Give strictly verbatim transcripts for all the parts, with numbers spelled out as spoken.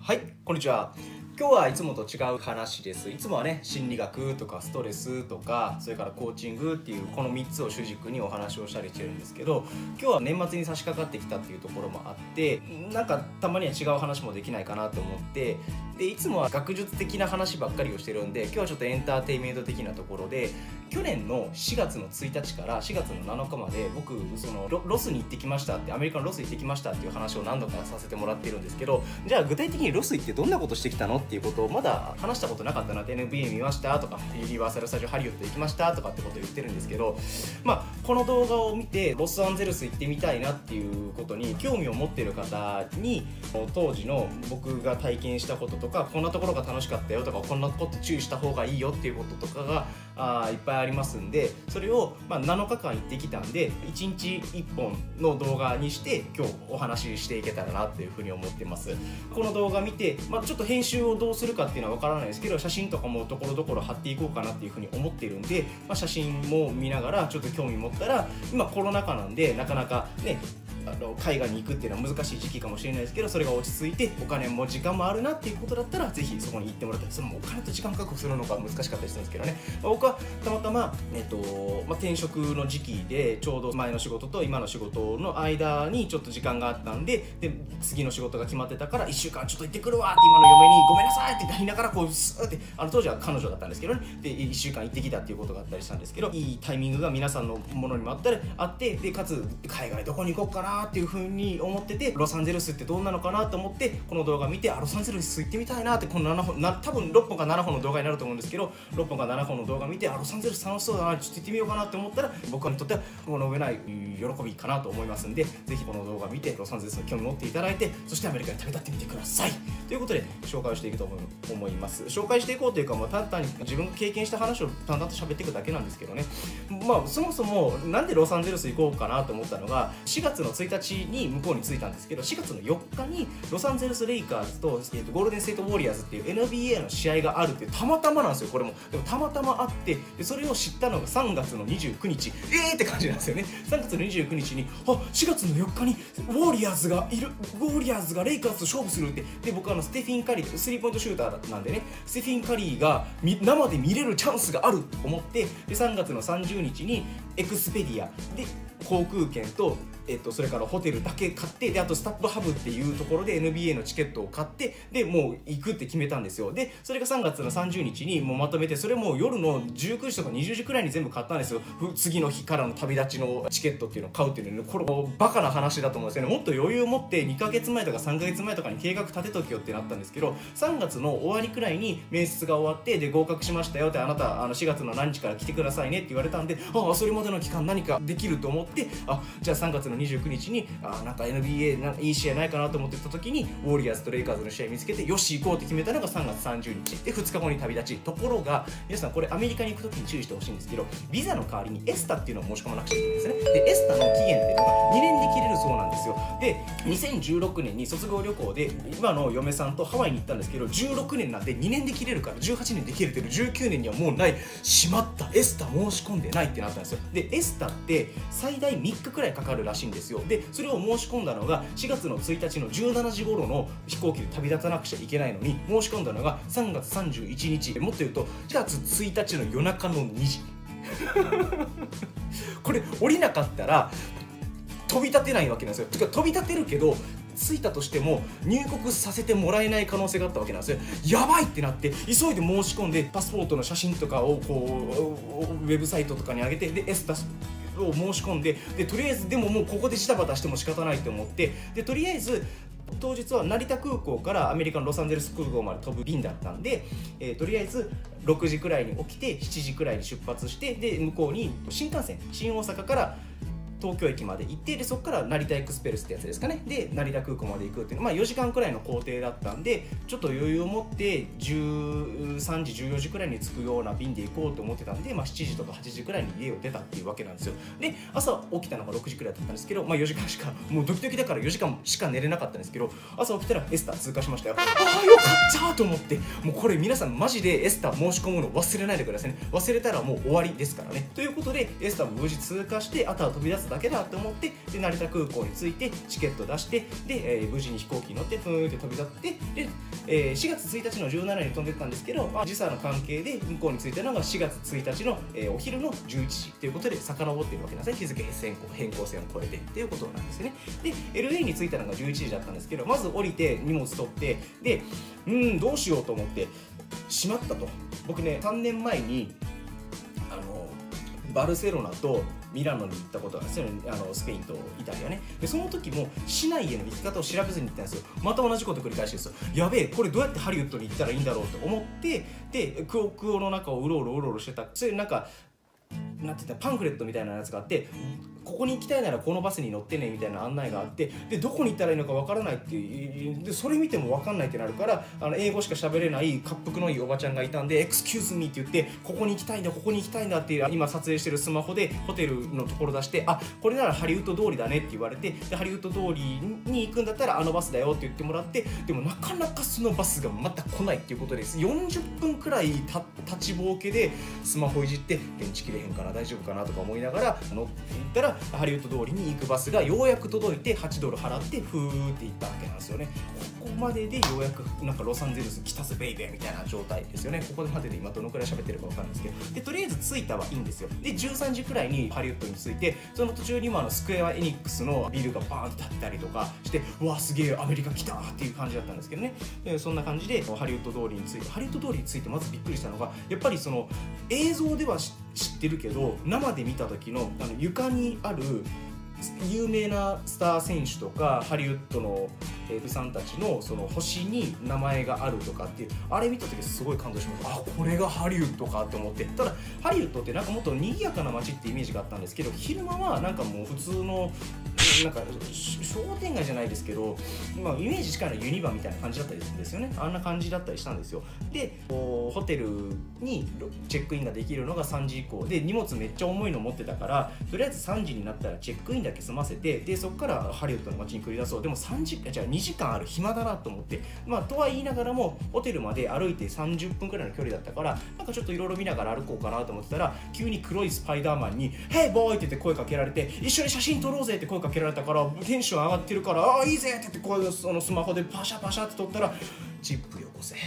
はい、こんにちは。今日はいつもと違う話です。いつもはね、心理学とかストレスとか、それからコーチングっていうこのみっつを主軸にお話をしたりしてるんですけど、今日は年末に差し掛かってきたっていうところもあって、なんかたまには違う話もできないかなと思って、でいつもは学術的な話ばっかりをしてるんで、今日はちょっとエンターテインメント的なところで、去年のしがつのついたちからしがつのなのかまで僕その ロ, ロスに行ってきましたってアメリカのロス行ってきましたっていう話を何度かさせてもらってるんですけど、じゃあ具体的にロス行ってどんなことしてきたのっていうことをまだ話したことなかったなって エヌビーエー 見ましたとかユニバーサル・スタジオ・ハリウッド行きましたとかってことを言ってるんですけど、まあこの動画を見てロスアンゼルス行ってみたいなっていうことに興味を持っている方に、当時の僕が体験したこととか、こんなところが楽しかったよとか、こんなこと注意した方がいいよっていうこととかがあいっぱいありますんで、それをまあなのかかん行ってきたんでいちにちいっぽんの動画にして今日お話ししていけたらなっていうふうに思ってます。この動画見て、まあ、ちょっと編集をどうするかっていうのは分からないですけど、写真とかもところどころ貼っていこうかなっていうふうに思っているんで、まあ、写真も見ながらちょっと興味持ったら、今コロナ禍なんでなかなかねあの海外に行くっていうのは難しい時期かもしれないですけど、それが落ち着いてお金も時間もあるなっていうことだったらぜひそこに行ってもらったり、そのお金と時間確保するのが難しかったりするんですけどね、まあ、僕はたまたま、えっとまあ、転職の時期でちょうど前の仕事と今の仕事の間にちょっと時間があったんで、で次の仕事が決まってたからいっしゅうかんちょっと行ってくるわって今の嫁にごめんなさいって言いながらこうスーってあの当時は彼女だったんですけどね、でいっしゅうかん行ってきたっていうことがあったりしたんですけど、いいタイミングが皆さんのものにもあったりあって、でかつ海外どこに行こうかなっていう風に思ってて、ロサンゼルスってどうなのかなと思ってこの動画見て、あロサンゼルス行ってみたいなって、このななほんな多分ろっぽんかななほんの動画になると思うんですけど、ろっぽんかななほんの動画見て、あロサンゼルス楽しそうだな、ちょっと行ってみようかなって思ったら、僕にとってはこの上ない喜びかなと思いますんで、ぜひこの動画見てロサンゼルスに興味持っていただいて、そしてアメリカに旅立ってみてくださいということで紹介をしていくと思います。紹介していこうというか、まあ、ただ単に自分が経験した話を淡々と喋っていくだけなんですけどね、まあそもそもなんでロサンゼルス行こうかなと思ったのが、しがつのついたちに向こうに着いたんですけど、しがつのよっかにロサンゼルスレイカーズと、えー、とゴールデンステートウォリアーズっていう エヌビーエー の試合があるっていう、たまたまなんですよ。これもでもたまたまあって、でそれを知ったのがさんがつのにじゅうくにち、えーって感じなんですよね。さんがつのにじゅうくにちにあしがつのよっかにウォリアーズがいる、ウォリアーズがレイカーズと勝負するって、で僕あのステフィン・カリースリーポイントシューターなんでね、ステフィン・カリーが生で見れるチャンスがあると思って、でさんがつのさんじゅうにちにエクスペディアで航空券と、えっと、それからホテルだけ買って、であとスタップハブっていうところで エヌビーエー のチケットを買って、でもう行くって決めたんですよ。でそれがさんがつのさんじゅうにちにもうまとめて、それも夜のじゅうくじとかにじゅうじくらいに全部買ったんですよ。次の日からの旅立ちのチケットっていうのを買うっていうのは、これバカな話だと思うんですよね。もっと余裕を持ってにかげつまえとかさんかげつまえとかに計画立てとけよってなったんですけど、さんがつの終わりくらいに面接が終わって、で合格しましたよって、あなたあのしがつの何日から来てくださいねって言われたんで、ああそれまでの期間何かできると思って、あじゃあさんがつのにじゅうくにちにあなんか エヌビーエー ないい試合ないかなと思ってた時にウォリアーズとレイカーズの試合見つけて、よし行こうって決めたのがさんがつさんじゅうにちで、ふつかごに旅立ち。ところが皆さんこれアメリカに行く時に注意してほしいんですけど、ビザの代わりにエスタっていうのを申し込まなくちゃいけないんですね。でエスタの期限っていうのがにねんで切れるそうなんですよ。でにせんじゅうろくねんに卒業旅行で今の嫁さんとハワイに行ったんですけど、じゅうろくねんなんでにねんで切れるからじゅうはちねんで切れてる、じゅうきゅうねんにはもうない、しまったエスタ申し込んでないってなったんですよ。でエスタって最大みっかくらいかかるらしいんですよ。でそれを申し込んだのがしがつのついたちのじゅうしちじ頃の飛行機で旅立たなくちゃいけないのに、申し込んだのがさんがつさんじゅういちにち、もっと言うとしがつついたちの夜中のにじこれ降りなかったら飛び立てないわけなんですよ。てか飛び立てるけど着いたとしても入国させてもらえない可能性があったわけなんですよ。やばいってなって急いで申し込んで、パスポートの写真とかをこうウェブサイトとかに上げて、でエスタを申し込んで、でとりあえずでももうここでジタバタしても仕方ないと思って、でとりあえず当日は成田空港からアメリカのロサンゼルス空港まで飛ぶ便だったんで、えー、とりあえずろくじくらいに起きてしちじくらいに出発して、で向こうに新幹線新大阪から東京駅まで行って、でそこから成田エクスプレスってやつですかね、で成田空港まで行くっていうのは、まあ、よじかんくらいの行程だったんで、ちょっと余裕を持ってじゅうさんじじゅうよじくらいに着くような便で行こうと思ってたんで、まあ、しちじとかはちじくらいに家を出たっていうわけなんですよ。で朝起きたのがろくじくらいだったんですけど、まあ、よじかんしかもうドキドキだからよじかんしか寝れなかったんですけど、朝起きたらエスタ通過しましたよ。ああよかったと思って、もうこれ皆さんマジでエスタ申し込むの忘れないでくださいね。忘れたらもう終わりですからね。ということでエスタも無事通過して、あとは飛び出すだけだと思って、で成田空港に着いてチケット出して、で、えー、無事に飛行機に乗ってふーんって飛び立って、で、えー、しがつついたちのじゅうしちに飛んでったんですけど、まあ、時差の関係で向こうに着いたのがしがつついたちの、えー、お昼のじゅういちじということで遡っているわけなんですね。日付変更変更線を超えてっていうことなんですね。で エルエー に着いたのがじゅういちじだったんですけど、まず降りて荷物取って、でうんどうしようと思ってしまったと。僕ねさんねんまえにあのバルセロナとミラノに行ったことがあるんですよ、あのスペインとイタリアね。でその時も市内への行き方を調べずに行ったんですよ。また同じこと繰り返してるんですよ。やべえ、これどうやってハリウッドに行ったらいいんだろうと思って、でクオクオの中をうろうろうろうろしてた。それなんかなんて言ったパンフレットみたいなやつがあって、ここに行きたいならこのバスに乗ってねみたいな案内があって、でどこに行ったらいいのかわからないっていう、でそれ見てもわかんないってなるから、あの英語しか喋れない滑腹のいいおばちゃんがいたんで「エクスキューズミー」って言って「ここに行きたいんだここに行きたいんだ」って今撮影してるスマホでホテルのところ出して「あこれならハリウッド通りだね」って言われて、でハリウッド通りに行くんだったらあのバスだよって言ってもらって、でもなかなかそのバスがまた来ないっていうことです。よんじゅっぷんくらいた立ちぼうけでスマホいじって電池切れへんかな大丈夫かなとか思いながら乗っていったら、ハリウッド通りに行くバスがようやく届いてはちドル払ってふーって行ったわけなんですよね。ここまででようやくなんかロサンゼルス来たぜベイベーみたいな状態ですよね。ここまでで今どのくらい喋ってるか分かんないですけど、でとりあえず着いたはいいんですよ。でじゅうさんじくらいにハリウッドに着いて、その途中にもあのスクエアエニックスのビルがバーンって立ったりとかして、うわすげえアメリカ来たっていう感じだったんですけどね。でそんな感じでハリウッド通りに着いて、ハリウッド通りに着いてまずびっくりしたのが、やっぱりその映像では知ってるけど生で見た時のあの床にある有名なスター選手とかハリウッドのエブさんたちのその星に名前があるとかっていう、あれ見た時すごい感動しました。あこれがハリウッドかと思って。ただハリウッドってなんかもっと賑やかな街ってイメージがあったんですけど、昼間はなんかもう普通のなんか商店街じゃないですけど、まあ、イメージ近いのはユニバみたいな感じだったりするんですよね。あんな感じだったりしたんですよ。でホテルにチェックインができるのがさんじ以降で、荷物めっちゃ重いの持ってたから、とりあえずさんじになったらチェックインだけ済ませて、でそこからハリウッドの街に繰り出そう。でもさんじじゃあにじかんある暇だなと思って、まあとは言いながらもホテルまで歩いてさんじゅっぷんくらいの距離だったから、なんかちょっといろいろ見ながら歩こうかなと思ってたら、急に黒いスパイダーマンに「ヘイボーイ!」って言って声かけられて、一緒に写真撮ろうぜって声かけられたから、テンション上がってるから「ああいいぜ!」って言ってこうそのスマホでパシャパシャって撮ったら「チップよこせ」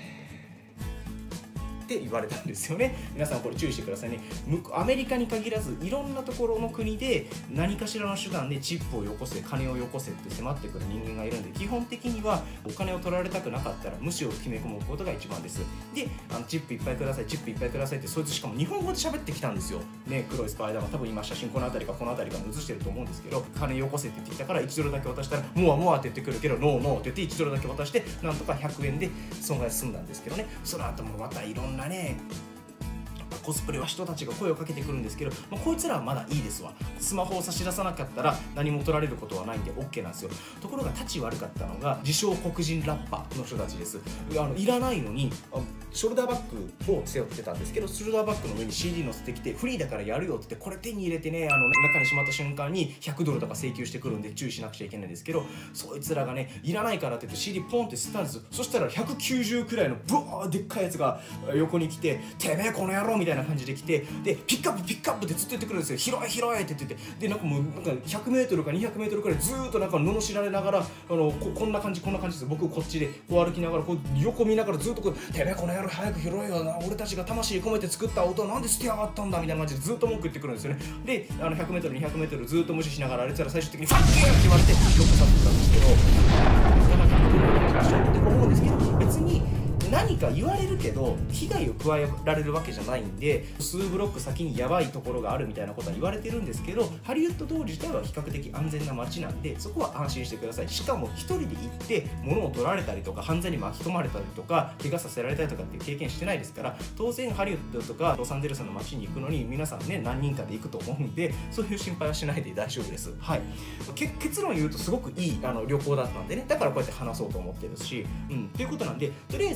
って言われたんですよね。皆さんこれ注意してくださいね。アメリカに限らずいろんなところの国で何かしらの手段でチップをよこせ金をよこせって迫ってくる人間がいるんで、基本的にはお金を取られたくなかったら無視を決め込むことが一番です。であのチップいっぱいくださいチップいっぱいくださいって、そいつしかも日本語で喋ってきたんですよね。黒いスパイダーマン、多分今写真この辺りかこの辺りか映してると思うんですけど、金よこせって言ってきたからいちドルだけ渡したらモアモアって言ってくるけどノーノーって言っていちドルだけ渡して、なんとかひゃくえんで損害済んだんですけどね。その後もまたいろんなねコスプレは人たちが声をかけてくるんですけど、まあ、こいつらはまだいいですわ。スマホを差し出さなかったら何も取られることはないんで OK なんですよ。ところが立ち悪かったのが自称黒人ラッパーの人たちです。あのいらないのにショルダーバッグを背負ってたんですけど、ショルダーバッグの上に シーディー 乗せてきてフリーだからやるよって言って、これ手に入れてね、あの中にしまった瞬間にひゃくドルとか請求してくるんで注意しなくちゃいけないんですけど、そいつらがねいらないからって言って シーディー ポンって捨てたんですよ。そしたらひゃくきゅうじゅうくらいのブワーでっかいやつが横に来て、てめえこの野郎みたいな感じで来て、でピックアップピックアップってずっと言ってくるんですよ。広い広いって言ってて、でなんかもうなんかひゃくメートルかにひゃくメートルくらいずーっとなんか罵られながら、あの こ, こんな感じこんな感じです。僕こっちでこう歩きながらこう横見ながらずっとこう、てめえこの野郎早く拾えよな、俺たちが魂込めて作った音なんで捨てやがったんだみたいな感じでずっと文句言ってくるんですよね。であのひゃくメートルにひゃくメートルずっと無視しながらあれたら最終的にファッキーって言われてロックさせてたんですけど、だからひゃくドルって思うんですけど、別に何か言われるけど被害を加えられるわけじゃないんで、数ブロック先にやばいところがあるみたいなことは言われてるんですけど、ハリウッド通り自体は比較的安全な街なんで、そこは安心してください。しかも一人で行って物を取られたりとか犯罪に巻き込まれたりとか怪我させられたりとかっていう経験してないですから、当然ハリウッドとかロサンゼルスの街に行くのに皆さんね何人かで行くと思うんで、そういう心配はしないで大丈夫です。はい、結論言うとすごくいいあの旅行だったんでね、だからこうやって話そうと思ってるし、うん、っていうことなんで、とりあえずあ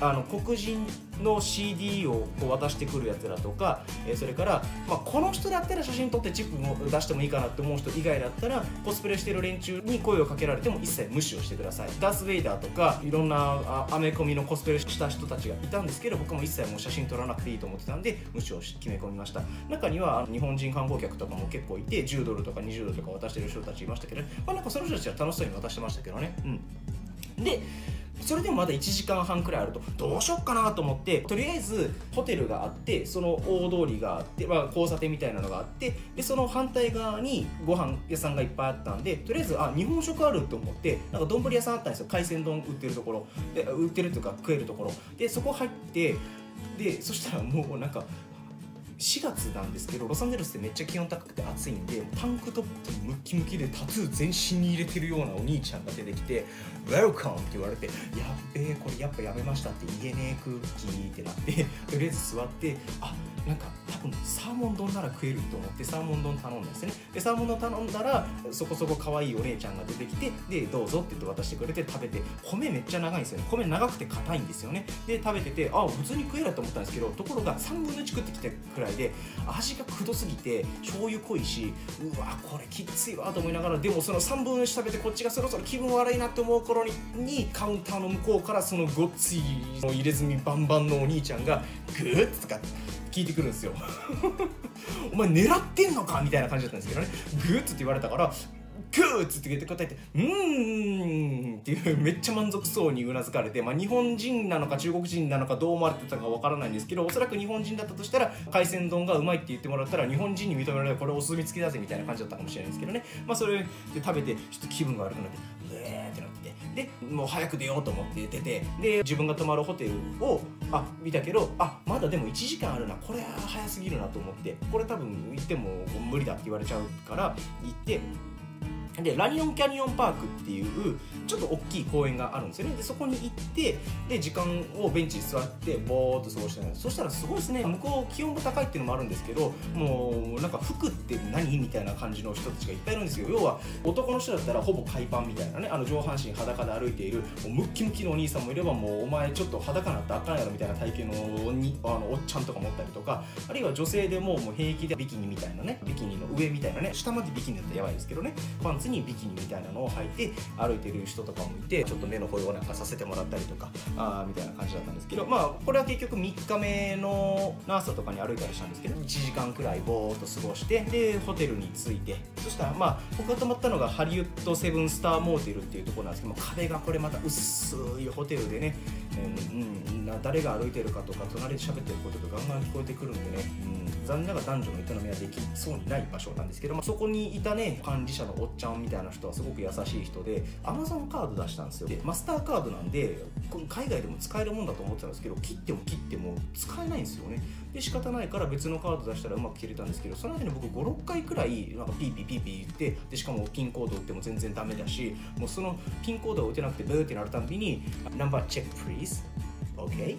あの黒人の シーディー をこう渡してくるやつらとか、えー、それから、まあ、この人だったら写真撮ってチップも出してもいいかなって思う人以外だったらコスプレしてる連中に声をかけられても一切無視をしてください。ダース・ベイダーとかいろんなアメコミのコスプレした人たちがいたんですけど、僕も一切もう写真撮らなくていいと思ってたんで無視を決め込みました。中には日本人観光客とかも結構いてじゅうドルとかにじゅうドルとか渡してる人たちいましたけど、まあ、なんかその人たちは楽しそうに渡してましたけどね。うん、でそれでもまだいちじかんはんくらいあるとどうしよっかなと思って、とりあえずホテルがあって、その大通りがあって、まあ、交差点みたいなのがあって、でその反対側にご飯屋さんがいっぱいあったんで、とりあえずあ日本食あると思って、なんか丼屋さんあったんですよ。海鮮丼売ってるところで、売ってるというか食えるところで、そこ入って、でそしたらもうなんかしがつなんですけど、ロサンゼルスってめっちゃ気温高くて暑いんで、タンクトップムッキムキでタトゥー全身に入れてるようなお兄ちゃんが出てきて「Welcome」って言われて、やっべえこれやっぱやめましたって言えねえ空気ってなって、とりあえず座って、あなんか多分サーモン丼なら食えると思ってサーモン丼頼んだんですね。でサーモン丼頼んだらそこそこ可愛いお姉ちゃんが出てきて、でどうぞって言って渡してくれて食べて、米めっちゃ長いんですよね。米長くて硬いんですよね。で食べてて、あ普通に食えると思ったんですけど、ところがさんぶんのいち食ってきたくらいで味がくどすぎて醤油濃いし、うわこれきついわと思いながら、でもそのさんぶんのいち食べてこっちがそろそろ気分悪いなって思う頃ににカウンターの向こうからそのごっついの入れ墨バンバンのお兄ちゃんがグーッとか聞いてくるんですよお前狙ってんのかみたいな感じだったんですけどね。グーッとって言われたからグーッつって答えて「うーん」っていうめっちゃ満足そうにうなずかれて、まあ、日本人なのか中国人なのかどう思われてたかわからないんですけど、おそらく日本人だったとしたら海鮮丼がうまいって言ってもらったら日本人に認められる、これお墨付きだぜみたいな感じだったかもしれないんですけどね。まあそれで食べてちょっと気分が悪くなってうえーってなってて、でもう早く出ようと思って出て、で自分が泊まるホテルをあ見たけど、あまだでもいちじかんあるな、これは早すぎるなと思って、これ多分行っても無理だって言われちゃうから行って、でラニオンキャニオンパークっていうちょっと大きい公園があるんですよね。でそこに行って、で時間をベンチに座ってぼーっと過ごしてたんです。そしたらすごいですね、向こう気温が高いっていうのもあるんですけど、もうなんか服って何みたいな感じの人たちがいっぱいいるんですよ。要は男の人だったらほぼ海パンみたいなね、あの上半身裸で歩いているもうムッキムキのお兄さんもいれば、もうお前ちょっと裸になってあかんやろみたいな体型のにあのおっちゃんとかもおったりとか、あるいは女性でももう平気でビキニみたいなね、ビキニの上みたいなね、下までビキニだったらやばいですけどね、パンツにビキニみたいなのを履いて歩いてる人とかもいて、ちょっと目の保養なんかさせてもらったりとかあみたいな感じだったんですけど、まあこれは結局みっかめの朝とかに歩いたりしたんですけど、いちじかんくらいぼーっと過ごして、でホテルに着いて、そしたらまあ僕が泊まったのがハリウッドセブンスターモーテルっていうところなんですけども、壁がこれまた薄いホテルでね、うん、うん、誰が歩いてるかとか隣で喋ってることがガンガン聞こえてくるんでね、うん、残念ながら男女の営みはできそうにない場所なんですけど、まあ、そこにいたね管理者のおっちゃんみたいな人はすごく優しい人で、アマゾンカード出したんですよ。でマスターカードなんで海外でも使えるもんだと思ってたんですけど、切っても切っても使えないんですよね。で仕方ないから別のカード出したらうまく切れたんですけど、その間に僕ごろっかいくらいなんかピーピーピーピー言って、でしかもピンコード打っても全然ダメだし、もうそのピンコードを打てなくてブーってなるたんびに「ナンバーチェック please OK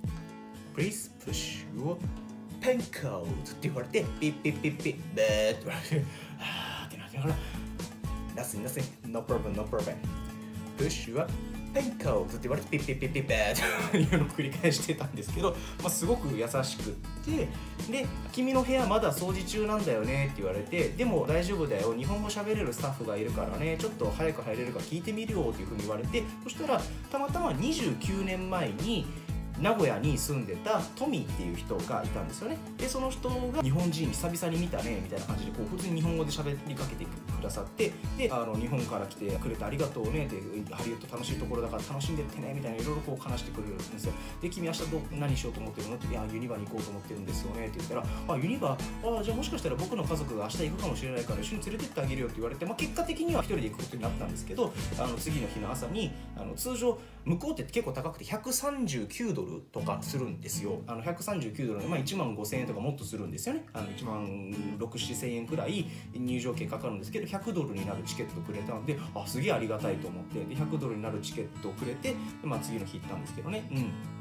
please push your pen code」って言われて、ピッピッピッピッブーって言われて、はーってなってから nothing nothing no problem no problem push your pen code って言われてピッピッピッピッブーっていうのを繰り返してたんですけど、まあ、すごく優しくって、で君の部屋まだ掃除中なんだよねって言われて、でも大丈夫だよ、日本語喋れるスタッフがいるからね、ちょっと早く入れるか聞いてみるよっていうふうに言われて、そしたらたまたまにじゅうきゅうねんまえに名古屋に住んでたトミーっていう人がいたんですよね。でその人が日本人久々に見たねみたいな感じでこう普通に日本語で喋りかけてくださって、であの日本から来てくれてありがとうねって、ハリウッド楽しいところだから楽しんでってねみたいないろいろこう話してくれるんですよ。で君明日ど何しようと思ってるのって、いやユニバに行こうと思ってるんですよねって言ったら、あユニバあじゃあもしかしたら僕の家族が明日行くかもしれないから一緒に連れてってあげるよって言われて、まあ、結果的には一人で行くことになったんですけど、あの次の日の朝にあの通常向こうって結構高くてひゃくさんじゅうきゅうドルとかするんですよ。あのひゃくさんじゅうきゅうドルで、まあ、いちまんごせんえんとかもっとするんですよね。あのいちまんろく、ななせんえんくらい入場券かかるんですけど、ひゃくドルになるチケットくれたので、あすげえありがたいと思って、でひゃくドルになるチケットをくれて、で、まあ、次の日行ったんですけどね。うん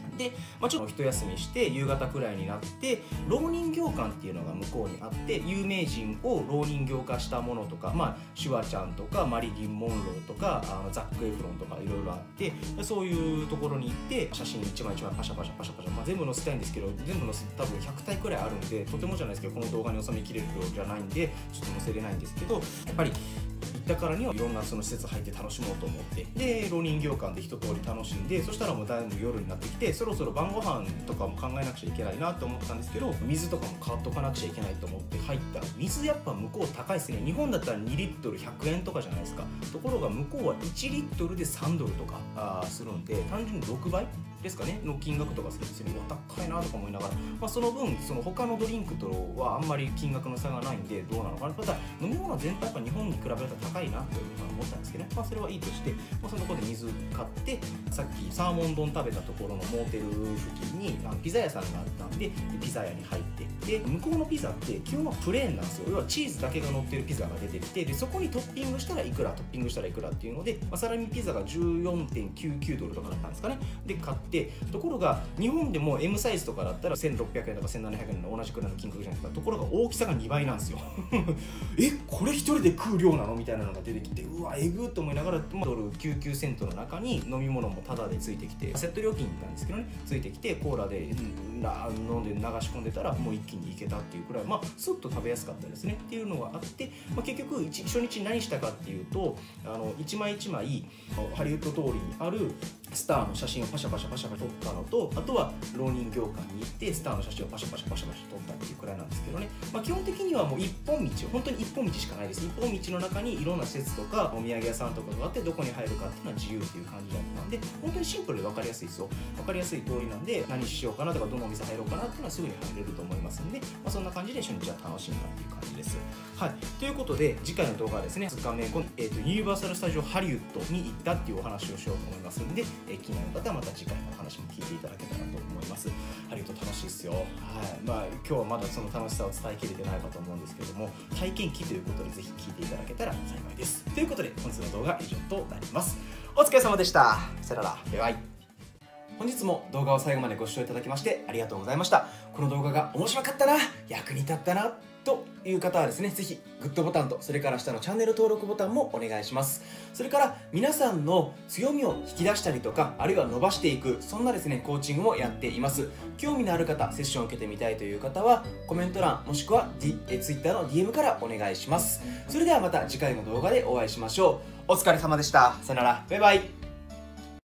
で、まあ、ちょっと一休みして夕方くらいになって蝋人形館っていうのが向こうにあって、有名人を蝋人形化したものとか、まあ、シュワちゃんとかマリリン・モンローとかあのザック・エフロンとかいろいろあって、そういうところに行って写真一枚一枚パシャパシャパシャパシャ、まあ、全部載せたいんですけど、全部載せて多分ひゃくたいくらいあるんでとてもじゃないですけどこの動画に収めきれる量じゃないんでちょっと載せれないんですけど、やっぱり行ったからにはいろんなその施設入って楽しもうと思って、で蝋人形館で一通り楽しんで、そしたらもうだいぶ夜になってきて、そろそろ晩ご飯とかも考えなくちゃいけないなと思ったんですけど、水とかも買っとかなくちゃいけないと思って入ったら、水やっぱ向こう高いですね。日本だったらにリットルひゃくえんとかじゃないですか。ところが向こうはいちリットルでさんドルとかあするんで、単純にろくばいですかねの金額とかするんですよね。高いなとか思いながら、まあ、その分その他のドリンクとはあんまり金額の差がないんでどうなのかな。ただ飲み物全体やっぱ日本に比べたら高いなというふうに思ったんですけどね、まあ、それはいいとして、まあ、そのところで水買って、さっきサーモン丼食べたところのモーテル付近にあのピザ屋さんがあったんで、ピザ屋に入って、で向こうのピザって基本はプレーンなんですよ。要はチーズだけが乗ってるピザが出てきて、でそこにトッピングしたらいくらトッピングしたらいくらっていうので、まあ、サラミピザが じゅうよんてんきゅうきゅうドルとかだったんですかね。で買って、ところが日本でも エム サイズとかだったらせんろっぴゃくえんとかせんななひゃくえんの同じくらいの金額じゃないですか。ところが大きさがにばいなんですよえこれ一人で食う量なのみたいなのが出てきて、うわえぐーと思いながら、ドルきゅうじゅうきゅうセントの中に飲み物もタダでついてきて、セット料金なんですけどね、ついてきてコーラで、うん、飲んで流し込んでたらもう一気にいけたっていうくらい、まあスッと食べやすかったですねっていうのがあって、まあ、結局初日に何したかっていうと、あの一枚一枚ハリウッド通りにあるスターの写真をパシャパシャパシャパシャ撮ったのと、あとは蝋人形館に行ってスターの写真をパシャパシャパシャパシャ撮ったっていうくらいなんですけどね、まあ、基本的にはもう一本道、本当に一本道しかないです。一本道の中にいろんな施設とかお土産屋さんとかがあって、どこに入るかっていうのは自由っていう感じだったんで、本当にシンプルで分かりやすいですよ。分かりやすい通りなんで、何しようかなとかどのお店入ろうかなっていうのはすぐに入れると思いますんで、まあ、そんな感じで初日は楽しんだっていう感じです。はい、ということで次回の動画はですね、ふつかめ、えーと、ユニバーサル・スタジオ・ハリウッドに行ったっていうお話をしようと思いますんで、えー、気になる方はまた次回のお話も聞いていただけたらと思います。ハリウッド楽しいですよ。はい、まあ今日はまだその楽しさを伝えきれてないかと思うんですけども、体験記ということでぜひ聞いていただけたら幸いです。ということで本日の動画は以上となります。お疲れ様でした。さよなら。バイバイ。本日も動画を最後までご視聴いただきましてありがとうございました。この動画が面白かったな、役に立ったなという方はですね、ぜひグッドボタンと、それから下のチャンネル登録ボタンもお願いします。それから皆さんの強みを引き出したりとか、あるいは伸ばしていく、そんなですねコーチングもやっています。興味のある方、セッションを受けてみたいという方はコメント欄もしくは、D、え Twitter の ディーエム からお願いします。それではまた次回の動画でお会いしましょう。お疲れ様でした。さよなら。バイバイ。